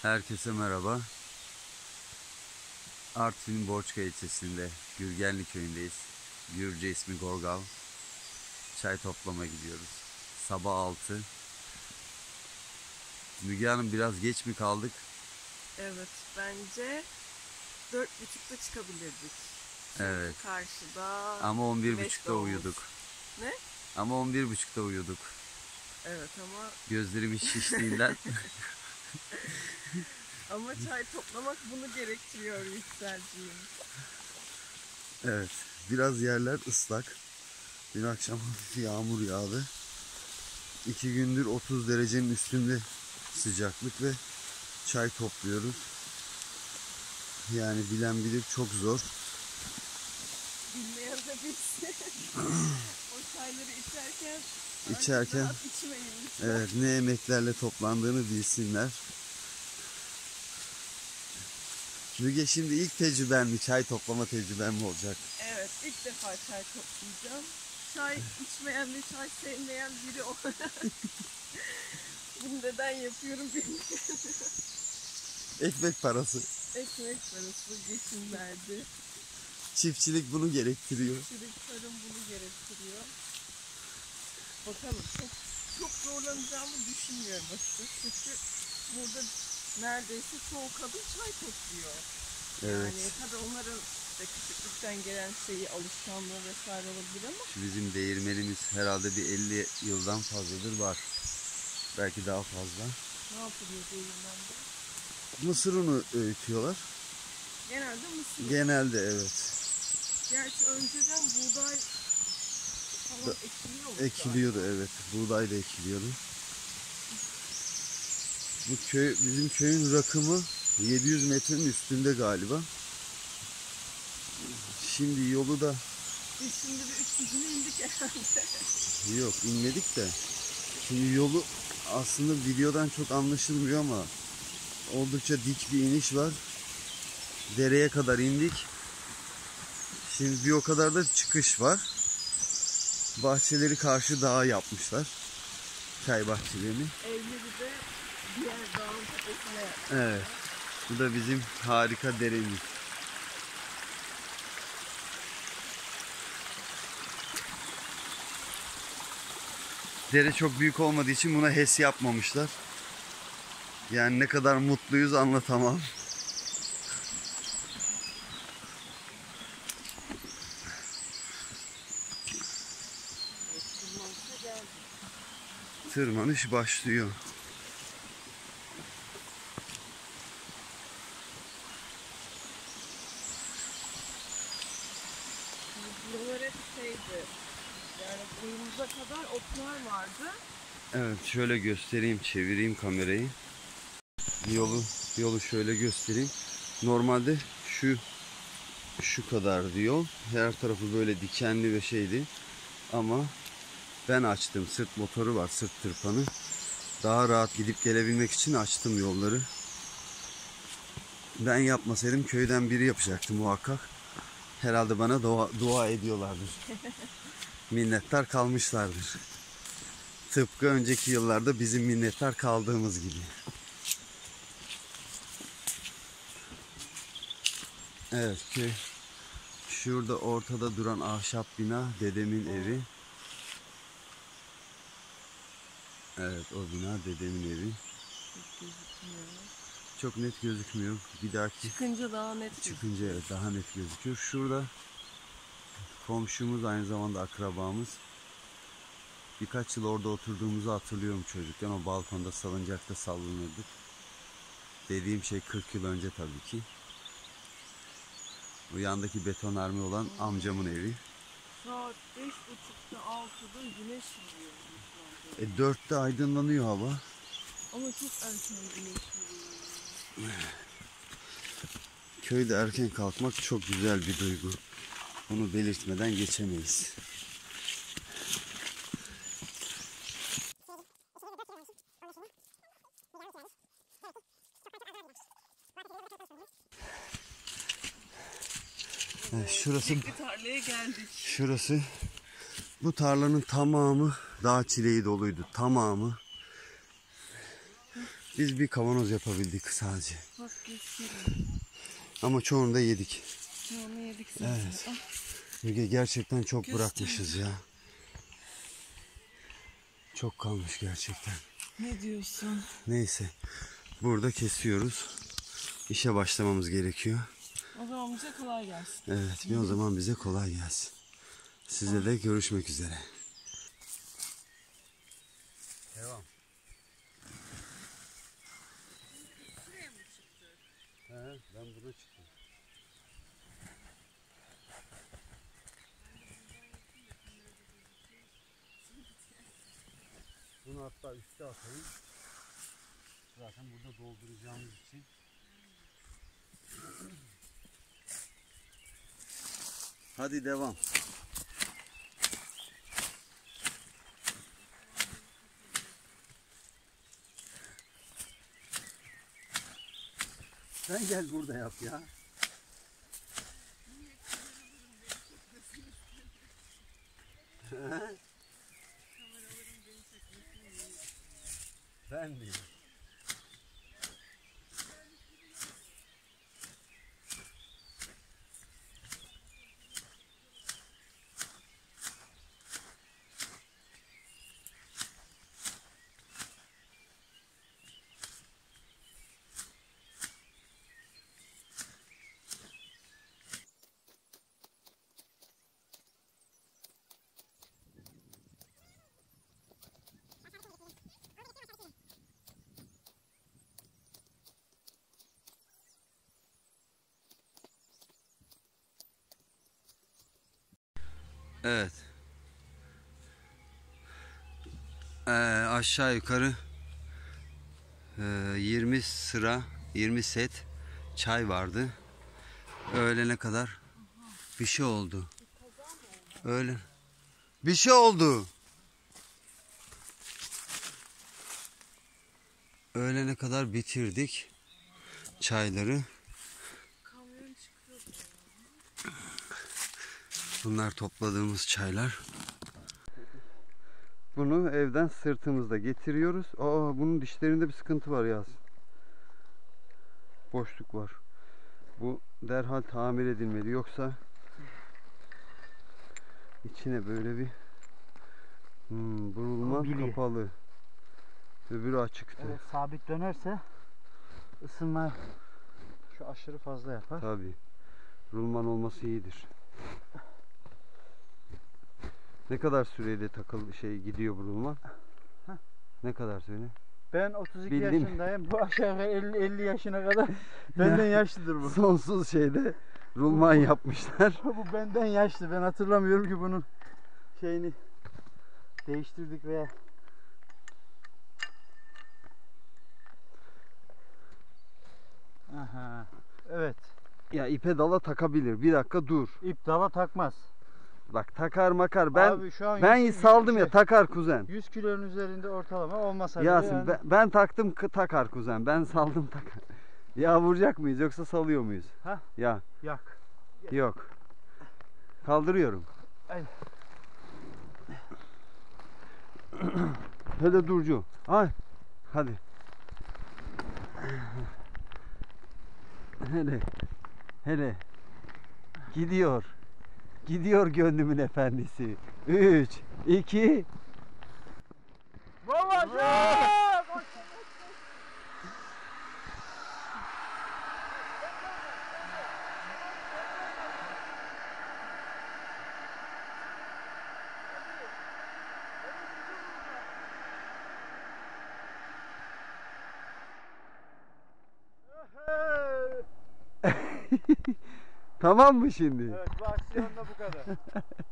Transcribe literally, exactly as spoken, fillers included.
Herkese merhaba. Artvin Borçka ilçesinde Gürgenli köyündeyiz. Gürce ismi Gorgal. Çay toplama gidiyoruz. Sabah altı. Müge Hanım biraz geç mi kaldık? Evet, bence dört buçukta çıkabilirdik. Çünkü Evet. karşıda Ama on bir güneş buçukta doğmuş. uyuduk. Ne? Ama on bir buçukta uyuduk. Evet ama Gözlerimiz şiştiğinden. ama çay toplamak bunu gerektiriyor Yükselciğim. Evet. Biraz yerler ıslak. Dün akşam hafif yağmur yağdı. İki gündür otuz derecenin üstünde sıcaklık ve çay topluyoruz. Yani bilen bilir, çok zor. Bilmeyen de bilsin. O çayları içerken İçerken rahat içmeyin lütfen. evet, ne emeklerle toplandığını bilsinler. Müge, şimdi ilk tecrüben mi, çay toplama tecrüben mi olacak? Evet, ilk defa çay toplayacağım. Çay içmeyen ve çay sevmeyen biri olarak bunu neden yapıyorum bilmiyorum. Ekmek parası. Ekmek parası, geçim derdi. Çiftçilik bunu gerektiriyor. Çiftçilik, tarım bunu gerektiriyor. Bakalım, çok çok zorlanacağımı düşünmüyorum açıkçası. Çünkü burada neredeyse çoğu kadın çay topluyor. Evet. Yani tabii onların işte küçüklükten gelen şeyi, alışkanlığı vesaire olabilir ama Şu bizim değirmenimiz herhalde bir elli yıldan fazladır var. Belki daha fazla. ne yapılıyor değirmende? Mısır unu öğütüyorlar. Genelde mısır. Genelde evet. Gerçi önceden buğday falan ekiliyor mu? Ekiliyordu evet. Buğday da ekiliyordu. Bu köy, bizim köyün rakımı yedi yüz metrenin üstünde galiba. Şimdi yolu da Biz şimdi bir üç yüzüne indik herhalde. yok, inmedik de. Şimdi yolu aslında videodan çok anlaşılmıyor ama oldukça dik bir iniş var. Dereye kadar indik. Şimdi bir o kadar da çıkış var. Bahçeleri karşı dağa yapmışlar. Çay bahçelerini. Evleri de diğer dağın tepesine yapmışlar. Evet. Bu da bizim harika deremiz. Dere çok büyük olmadığı için buna HES yapmamışlar. Yani ne kadar mutluyuz anlatamam. Tırmanış başlıyor. Buralar hep şeydi. Yani boyumuza kadar otlar vardı. Evet, şöyle göstereyim, çevireyim kamerayı. Yolu yolu şöyle göstereyim. Normalde şu şu kadardı yol. Her tarafı böyle dikenli ve şeydi. Ama ben açtım. Sırt motoru var, sırt tırpanı. Daha rahat gidip gelebilmek için açtım yolları. Ben yapmasaydım köyden biri yapacaktı muhakkak. Herhalde bana dua, dua ediyorlardır. Minnettar kalmışlardır. Tıpkı önceki yıllarda bizim minnettar kaldığımız gibi. Evet, köy. Şurada ortada duran ahşap bina dedemin evi. Evet, o bina dedemin evi. Çok gözükmüyor. Çok net gözükmüyor. Bir dahaki Çıkınca daha net gözüküyor. çıkınca evet, daha net gözüküyor. Şurada komşumuz, aynı zamanda akrabamız. Birkaç yıl orada oturduğumuzu hatırlıyorum çocukken. O balkonda salıncakta sallanırdık. Dediğim şey kırk yıl önce tabii ki. O yandaki betonarme olan amcamın evi. Saat beş buçukta altıda güneş vuruyor. E dörtte aydınlanıyor hava. Ama çok erken güneş vuruyor. Köyde erken kalkmak çok güzel bir duygu. Bunu belirtmeden geçemeyiz. Evet, şurası Bir tarlaya geldik. şurası bu tarlanın tamamı dağ çileği doluydu. Tamamı. Biz bir kavanoz yapabildik sadece. Bak göstereyim. Ama çoğunu da yedik. Çoğunu yedik zaten. Evet. Ah, Müge gerçekten çok Göster. bırakmışız ya. Çok kalmış gerçekten. ne diyorsun? Neyse. Burada kesiyoruz. İşe başlamamız gerekiyor. O zaman bize kolay gelsin. Evet. Bir o zaman bize kolay gelsin. Size de görüşmek üzere. Devam. Şuraya mı çıktı? He, ben burada çıktım. Bunu hatta üste atayım. Zaten burada dolduracağımız için. Hadi devam. Sen gel burada yap ya. Ben miyim? Evet. Ee, aşağı yukarı e, yirmi sıra, yirmi set çay vardı. Öğlene kadar bir şey oldu. Öğlen. Bir şey oldu. Öğlene kadar bitirdik çayları. Kamyon çıkıyor. Bunlar topladığımız çaylar. Bunu evden sırtımızda getiriyoruz. Aa, bunun dişlerinde bir sıkıntı var Yasin. Boşluk var. Bu derhal tamir edilmeli. Yoksa içine böyle bir hmm, burulma Biliyor. kapalı. Öbürü açıktı. Evet, sabit dönerse ısınma şu aşırı fazla yapar. Tabii. Rulman olması iyidir. Ne kadar süreyle takıl şey gidiyor bu rulman? Heh. Ne kadar söyle? Ben otuz iki Bildim. yaşındayım. Bu aşağı yukarı elli, elli yaşına kadar benden yaşlıdır bu. Sonsuz şeyde rulman yapmışlar. Bu benden yaşlı. Ben hatırlamıyorum ki bunun şeyini değiştirdik veya aha. Evet. Ya ipe dala takabilir. Bir dakika dur. İp dala takmaz. Bak takar makar. Ben Abi şu an ben yüz- saldım ya şey, takar kuzen. yüz kilonun üzerinde ortalama olmasa bile Yasin yani. ben, ben taktım k- takar kuzen. Ben saldım takar. Ya vuracak mıyız yoksa salıyor muyuz? Hah. Ya Yak. yok. Kaldırıyorum. Ay. Hele Durcu. Ay. Hadi. Hele. Hele. Gidiyor. Gidiyor gönlümün efendisi. Üç, iki. Baba! Tamam mı şimdi? Evet, bu aksiyonda bu kadar.